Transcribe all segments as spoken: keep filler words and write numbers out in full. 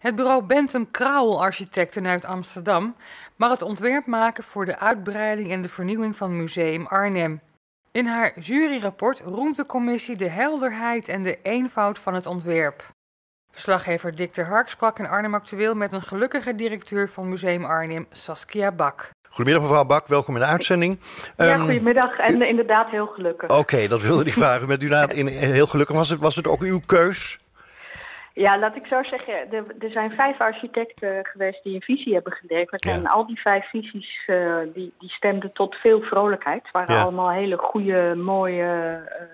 Het bureau Bentham Crowell Architecten uit Amsterdam mag het ontwerp maken voor de uitbreiding en de vernieuwing van Museum Arnhem. In haar juryrapport roemt de commissie de helderheid en de eenvoud van het ontwerp. Verslaggever Dick ter Hark sprak in Arnhem Actueel met een gelukkige directeur van Museum Arnhem, Saskia Bak. Goedemiddag mevrouw Bak, welkom in de uitzending. Ja, um, goedemiddag en uh, inderdaad heel gelukkig. Oké, okay, dat wilde ik vragen. Met u na, in, heel gelukkig. Was het, was het ook uw keus? Ja, laat ik zo zeggen, er, er zijn vijf architecten geweest die een visie hebben geleverd. Ja. En al die vijf visies uh, die, die stemden tot veel vrolijkheid. Het waren ja. allemaal hele goede, mooie, uh,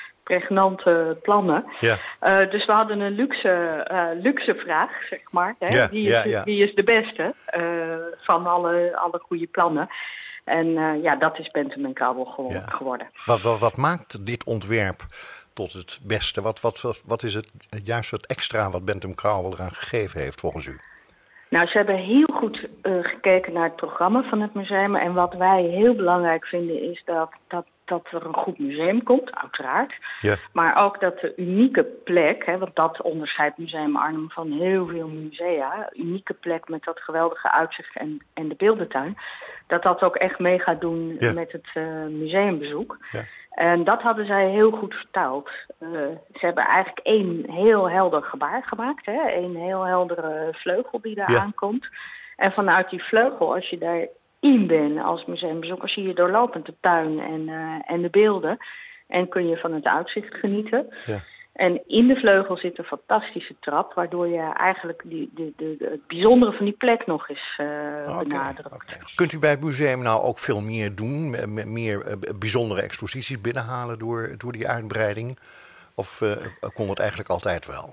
pregnante plannen. Ja. Uh, dus we hadden een luxe, uh, luxe vraag, zeg maar. Hè? Ja, wie, is, ja, ja. wie is de beste uh, van alle, alle goede plannen? En uh, ja, dat is Bentham Crowell gewo- ja. geworden. Wat, wat, wat maakt dit ontwerp tot het beste? Wat, wat, wat, wat is het juist het extra wat Bentham Crowell eraan gegeven heeft volgens u? Nou, ze hebben heel goed uh, gekeken naar het programma van het museum. En wat wij heel belangrijk vinden is dat, dat, dat er een goed museum komt, uiteraard. Ja. Maar ook dat de unieke plek, hè, want dat onderscheidt Museum Arnhem van heel veel musea. Unieke plek met dat geweldige uitzicht en, en de beeldentuin. Dat dat ook echt mee gaat doen ja. met het uh, museumbezoek. Ja. En dat hadden zij heel goed vertaald. Uh, ze hebben eigenlijk één heel helder gebaar gemaakt. Hè? Een heel heldere vleugel die daar ja. aankomt. En vanuit die vleugel, als je daarin bent als museumbezoeker, zie je doorlopend de tuin en, uh, en de beelden. En kun je van het uitzicht genieten. Ja. En in de vleugel zit een fantastische trap, waardoor je eigenlijk die, de, de, de, het bijzondere van die plek nog eens uh, okay, benadrukt. Okay. Kunt u bij het museum nou ook veel meer doen, meer uh, bijzondere exposities binnenhalen door, door die uitbreiding? Of uh, kon het eigenlijk altijd wel?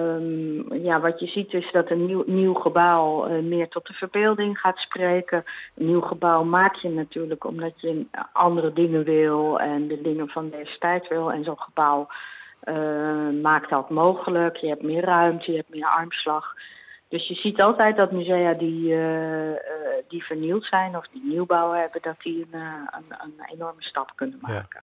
Um, ja, wat je ziet is dat een nieuw, nieuw gebouw uh, meer tot de verbeelding gaat spreken. Een nieuw gebouw maak je natuurlijk omdat je andere dingen wil en de dingen van deze tijd wil. En zo'n gebouw Uh, maakt dat mogelijk. Je hebt meer ruimte, je hebt meer armslag. Dus je ziet altijd dat musea die, uh, uh, die vernieuwd zijn of die nieuwbouw hebben, dat die een, uh, een, een enorme stap kunnen maken.